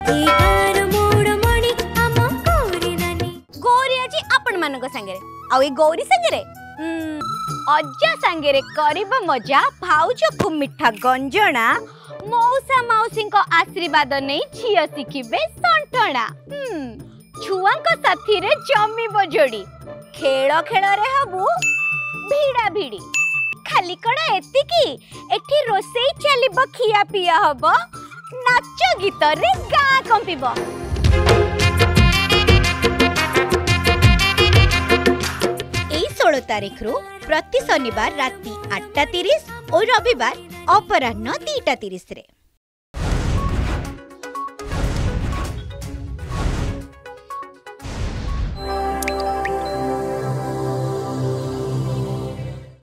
गौरी आज आपण मान संगे आ गौरी संगे अजा संगे करिब मजा भाउज को मिठा गंजना मौसा मौसी आशीर्वाद नहीं झियो शिखिबे संठणा छुआ साथी रे जमीब जोड़ी खेल खेल रे हबु भिड़ा भिड़ी खाली कड़ा एतिकी एठी रोसेई चलिबो खिया पिया हबो नाच गीत रे गाँ कंपिबो। 16 तारीख रु प्रति शनिवार राति 8:30 और रविवार अपराह्न 2:30 रे।